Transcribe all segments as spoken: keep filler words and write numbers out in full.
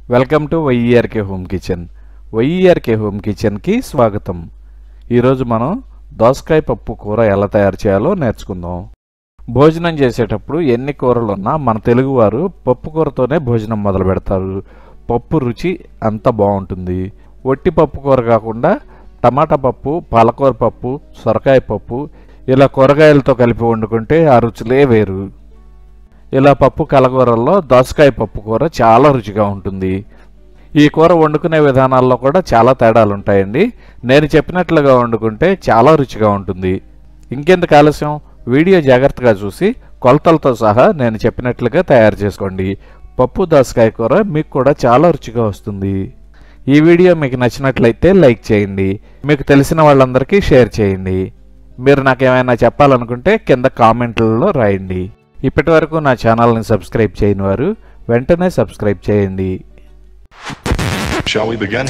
Welcome to Y E R K home kitchen. Y E R K home కిచెన్కి స్వాగతం. ఈరోజు మనం దోసకాయ పప్పు కూర ఎలా తయారు చేయాలో నేర్చుకుందాం. భోజనం చేసేటప్పుడు ఎన్ని కూరలు ఉన్నా మన తెలుగువారు పప్పు కూరతోనే భోజనం మొదలు పెడతారు. పప్పు రుచి అంత బాగుంటుంది. ఒట్టి పప్పు కూర కాకుండా టమాటా పప్పు, పాలకూర పప్పు, సొరకాయ పప్పు ఇలా కూరగాయలతో కలిపి వండుకుంటే ఆ రుచులే వేరు. ఇలా పప్పు కలగూరల్లో దోసకాయ పప్పు కూర చాలా రుచిగా ఉంటుంది. ఈ కూర వండుకునే విధానాల్లో కూడా చాలా తేడాలు ఉంటాయండి. నేను చెప్పినట్లుగా వండుకుంటే చాలా రుచిగా ఉంటుంది. ఇంకెందుకు ఆలస్యం, వీడియో జాగ్రత్తగా చూసి కొలతలతో సహా నేను చెప్పినట్లుగా తయారు చేసుకోండి. పప్పు దోసకాయ కూర మీకు కూడా చాలా రుచిగా వస్తుంది. ఈ వీడియో మీకు నచ్చినట్లయితే లైక్ చేయండి. మీకు తెలిసిన వాళ్ళందరికీ షేర్ చేయండి. మీరు నాకేమైనా చెప్పాలనుకుంటే కింద కామెంట్లలో రాయండి. ఇప్పటి వరకు నా ఛానల్ని సబ్స్క్రైబ్ చేయని వారు వెంటనే సబ్స్క్రైబ్ చేయండి. Shall we begin?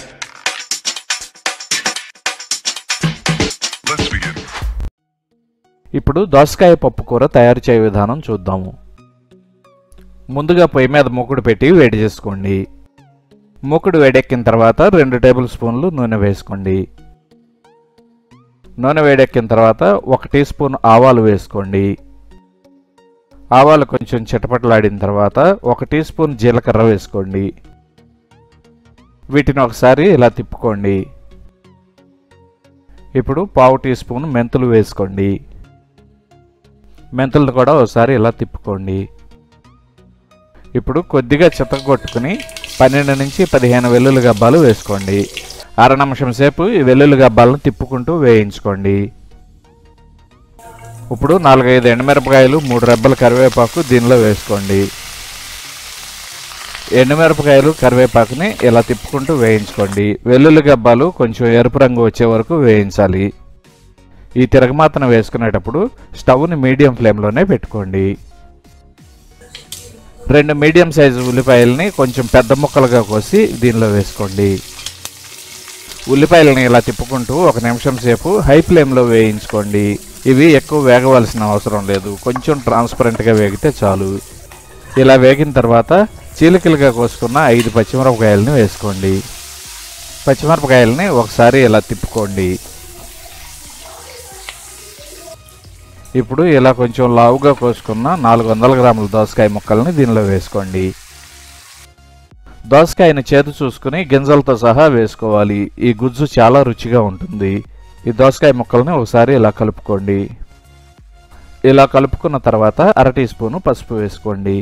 Let's begin. ఇప్పుడు దోసకాయ పప్పు కూర తయారు చేయ విధానం చూద్దాము. ముందుగా పొయ్యి మీద మూకుడు పెట్టి వేడి చేసుకోండి. మూకుడు వేడెక్కిన తర్వాత రెండు టేబుల్ స్పూన్లు నూనె వేసుకోండి. నూనె వేడెక్కిన తర్వాత ఒక టీ స్పూన్ ఆవాలు వేసుకోండి. ఆవాలు కొంచెం చిటపటలాడిన తర్వాత ఒక టీ స్పూన్ జీలకర్ర వేసుకోండి. వీటిని ఒకసారి ఇలా తిప్పుకోండి. ఇప్పుడు పావు టీ స్పూన్ మెంతులు వేసుకోండి. మెంతులను కూడా ఒకసారి ఇలా తిప్పుకోండి. ఇప్పుడు కొద్దిగా చితగొట్టుకుని పన్నెండు నుంచి పదిహేను వెల్లుల్లి గబ్బాలు వేసుకోండి. అర నిమిషం సేపు ఈ వెల్లుల్లి గబ్బాలను తిప్పుకుంటూ వేయించుకోండి. ఇప్పుడు నాలుగైదు ఎండుమిరపకాయలు, మూడు రెబ్బల కరివేపాకు దీనిలో వేసుకోండి. ఎండుమిరపకాయలు, కరివేపాకుని ఇలా తిప్పుకుంటూ వేయించుకోండి. వెల్లుల్లి గబ్బాలు కొంచెం ఎరుపు రంగు వచ్చే వరకు వేయించాలి. ఈ తిరగమాతను వేసుకునేటప్పుడు స్టవ్ని మీడియం ఫ్లేమ్లోనే పెట్టుకోండి. రెండు మీడియం సైజు ఉల్లిపాయలని కొంచెం పెద్ద ముక్కలుగా కోసి దీనిలో వేసుకోండి. ఉల్లిపాయలని ఇలా తిప్పుకుంటూ ఒక నిమిషం సేపు హై ఫ్లేమ్లో వేయించుకోండి. ఇవి ఎక్కువ వేగవలసిన అవసరం లేదు, కొంచెం ట్రాన్స్పరెంట్గా వేగితే చాలు. ఇలా వేగిన తర్వాత చీలికలుగా కోసుకున్న ఐదు పచ్చిమిరపకాయలని వేసుకోండి. పచ్చిమిరపకాయలని ఒకసారి ఇలా తిప్పుకోండి. ఇప్పుడు ఇలా కొంచెం లావుగా కోసుకున్న నాలుగు వందల గ్రాముల దోసకాయ ముక్కల్ని దీనిలో వేసుకోండి. దోసకాయని చేదు చూసుకుని గింజలతో సహా వేసుకోవాలి. ఈ గుజ్జు చాలా రుచిగా ఉంటుంది. ఈ దోసకాయ ముక్కల్ని ఒకసారి ఇలా కలుపుకోండి. ఇలా కలుపుకున్న తర్వాత అర టీ స్పూను పసుపు వేసుకోండి.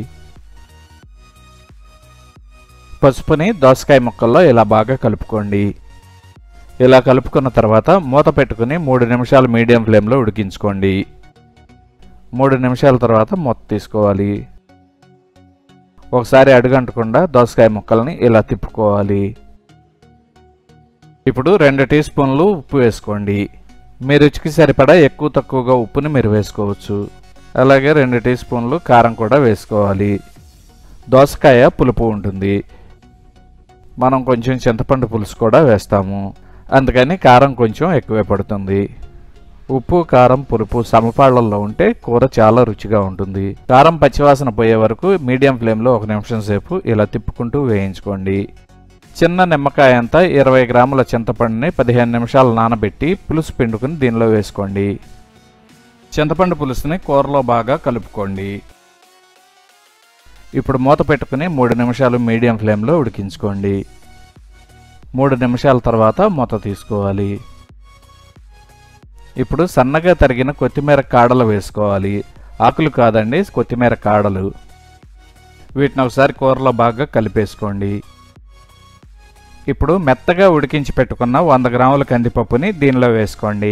పసుపుని దోసకాయ ముక్కల్లో ఇలా బాగా కలుపుకోండి. ఇలా కలుపుకున్న తర్వాత మూత పెట్టుకుని మూడు నిమిషాలు మీడియం ఫ్లేమ్లో ఉడికించుకోండి. మూడు నిమిషాల తర్వాత మూత తీసుకోవాలి. ఒకసారి అడుగంటకుండా దోసకాయ ముక్కల్ని ఇలా తిప్పుకోవాలి. ఇప్పుడు రెండు టీ స్పూన్లు ఉప్పు వేసుకోండి. మీ రుచికి సరిపడా ఎక్కువ తక్కువగా ఉప్పుని మీరు వేసుకోవచ్చు. అలాగే రెండు టీ స్పూన్లు కారం కూడా వేసుకోవాలి. దోసకాయ పులుపు ఉంటుంది, మనం కొంచెం చింతపండు పులుసు కూడా వేస్తాము, అందుకని కారం కొంచెం ఎక్కువే పడుతుంది. ఉప్పు, కారం, పులుపు సమపాళ్లలో ఉంటే కూర చాలా రుచిగా ఉంటుంది. కారం పచ్చివాసన పోయే వరకు మీడియం ఫ్లేమ్లో ఒక నిమిషం సేపు ఇలా తిప్పుకుంటూ వేయించుకోండి. చిన్న నిమ్మకాయ అంతా ఇరవై గ్రాముల చింతపండుని పదిహేను నిమిషాలు నానబెట్టి పులుసు పిండుకుని దీనిలో వేసుకోండి. చింతపండు పులుసుని కూరలో బాగా కలుపుకోండి. ఇప్పుడు మూత పెట్టుకుని మూడు నిమిషాలు మీడియం ఫ్లేమ్లో ఉడికించుకోండి. మూడు నిమిషాల తర్వాత మూత తీసుకోవాలి. ఇప్పుడు సన్నగా తరిగిన కొత్తిమీర కాడలు వేసుకోవాలి. ఆకులు కాదండి, కొత్తిమీర కాడలు. వీటిని ఒకసారి కూరలో బాగా కలిపేసుకోండి. ఇప్పుడు మెత్తగా ఉడికించి పెట్టుకున్న వంద గ్రాముల కందిపప్పుని దీనిలో వేసుకోండి.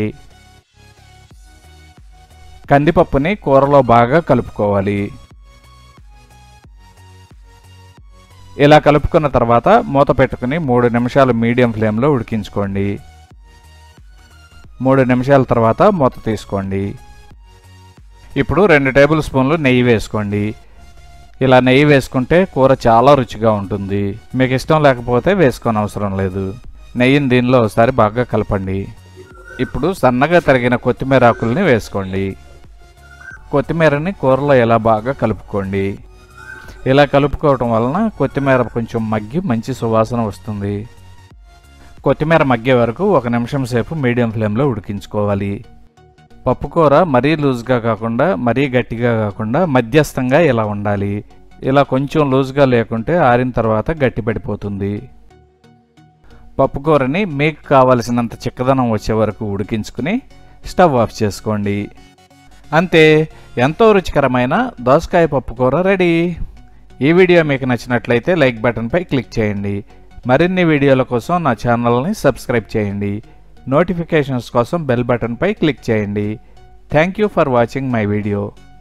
కందిపప్పుని కూరలో బాగా కలుపుకోవాలి. ఇలా కలుపుకున్న తర్వాత మూత పెట్టుకుని మూడు నిమిషాలు మీడియం ఫ్లేమ్లో ఉడికించుకోండి. మూడు నిమిషాల తర్వాత మూత తీసుకోండి. ఇప్పుడు రెండు టేబుల్ స్పూన్లు నెయ్యి వేసుకోండి. ఇలా నెయ్యి వేసుకుంటే కూర చాలా రుచిగా ఉంటుంది. మీకు ఇష్టం లేకపోతే వేసుకోని అవసరం లేదు. నెయ్యిని దీనిలో ఒకసారి బాగా కలపండి. ఇప్పుడు సన్నగా తరిగిన కొత్తిమీర ఆకుల్ని వేసుకోండి. కొత్తిమీరని కూరలో ఇలా బాగా కలుపుకోండి. ఇలా కలుపుకోవటం వలన కొత్తిమీర కొంచెం మగ్గి మంచి సువాసన వస్తుంది. కొత్తిమీర మగ్గే వరకు ఒక నిమిషం సేపు మీడియం ఫ్లేమ్లో ఉడికించుకోవాలి. పప్పుకూర మరీ లూజ్గా కాకుండా మరీ గట్టిగా కాకుండా మధ్యస్థంగా ఇలా ఉండాలి. ఇలా కొంచెం లూజ్గా లేకుంటే ఆరిన తర్వాత గట్టిపడిపోతుంది. పప్పుకూరని మీకు కావలసినంత చిక్కదనం వచ్చే వరకు ఉడికించుకుని స్టవ్ ఆఫ్ చేసుకోండి. అంతే, ఎంతో రుచికరమైన దోసకాయ పప్పుకూర రెడీ. ఈ వీడియో మీకు నచ్చినట్లయితే లైక్ బటన్పై క్లిక్ చేయండి. మరిన్ని వీడియోల కోసం నా ఛానల్ని సబ్స్క్రైబ్ చేయండి. నోటిఫికేషన్స్ కోసం బెల్ బటన్పై క్లిక్ చేయండి. Thank you for watching my video.